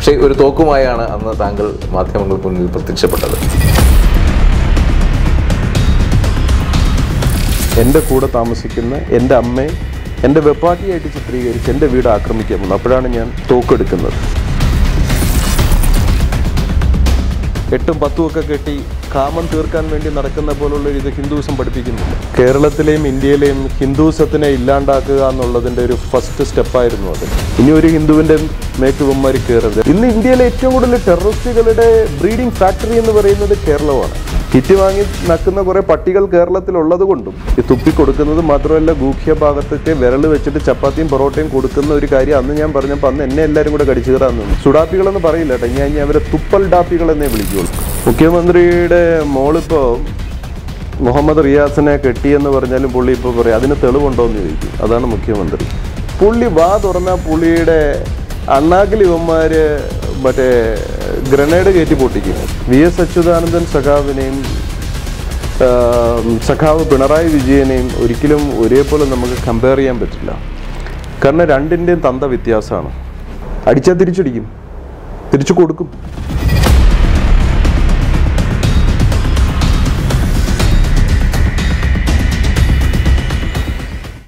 പക്ഷേ ഒരു തോക്കുമായാണ് അന്ന് താങ്കൾ മാധ്യമങ്ങൾക്ക് മുന്നിൽ പ്രത്യക്ഷപ്പെട്ടത്. എൻ്റെ കൂടെ താമസിക്കുന്ന എൻ്റെ അമ്മയെ എൻ്റെ വെപ്പാട്ടിയായിട്ട് ചിത്രീകരിച്ച് എൻ്റെ വീട് ആക്രമിക്കാൻ വന്നു. അപ്പോഴാണ് ഞാൻ തോക്കെടുക്കുന്നത്. 8ഉം 10ഉം ഒക്കെ കെട്ടി കാമം തീർക്കാൻ വേണ്ടി നടക്കുന്ന പോലുള്ള ഇത് ഹിന്ദുവിസം പഠിപ്പിക്കുന്നില്ല. കേരളത്തിലെയും ഇന്ത്യയിലെയും ഹിന്ദുവിസത്തിനെ ഇല്ലാണ്ടാക്കുക എന്നുള്ളതിൻ്റെ ഒരു ഫസ്റ്റ് സ്റ്റെപ്പായിരുന്നു അത്. ഇനി ഒരു ഹിന്ദുവിൻ്റെ മേക്ക് ഇവന്മാർ കയറരുത്. ഇന്ന് ഇന്ത്യയിലെ ഏറ്റവും കൂടുതൽ ടെററിസ്റ്റുകളുടെ ബ്രീഡിംഗ് ഫാക്ടറി എന്ന് പറയുന്നത് കേരളമാണ്. കിറ്റ് വാങ്ങി നക്കുന്ന കുറേ പട്ടികൾ കേരളത്തിലുള്ളത് കൊണ്ടും ഈ തുപ്പിക്കൊടുക്കുന്നത് മാത്രമല്ല, ഗൂഖ്യ ഭാഗത്തൊക്കെ വിരൽ വെച്ചിട്ട് ചപ്പാത്തിയും പൊറോട്ടയും കൊടുക്കുന്ന ഒരു കാര്യം അന്ന് ഞാൻ പറഞ്ഞപ്പോൾ അന്ന് എന്നെ എല്ലാവരും കൂടെ കടിച്ചു കയറാൻ നിന്നു. സുഡാപ്പികളെന്ന് പറയില്ല കേട്ടോ, ഞാൻ അവരെ തുപ്പൽ ഡാപ്പികൾ എന്നേ വിളിക്കുള്ളൂ. മുഖ്യമന്ത്രിയുടെ മോളിപ്പോൾ മുഹമ്മദ് റിയാസിനെ കെട്ടിയെന്ന് പറഞ്ഞാലും പുള്ളി ഇപ്പോൾ പറയും അതിന് തെളിവുണ്ടോ എന്ന് ചോദിക്കും. അതാണ് മുഖ്യമന്ത്രി. പുള്ളി വാ തുറന്നാൽ പുള്ളിയുടെ അണ്ണാക്കിൽ ഇവന്മാർ മറ്റേ ഗ്രനേഡ് കയറ്റി പൊട്ടിക്കും. VS അച്യുതാനന്ദൻ സഖാവിനെയും സഖാവ് പിണറായി വിജയനെയും ഒരിക്കലും ഒരേപോലെ നമുക്ക് കമ്പയർ ചെയ്യാൻ പറ്റില്ല. കാരണം രണ്ടിൻ്റെയും തന്ത വ്യത്യാസമാണ്. അടിച്ചാൽ തിരിച്ചടിക്കും, തിരിച്ചു കൊടുക്കും.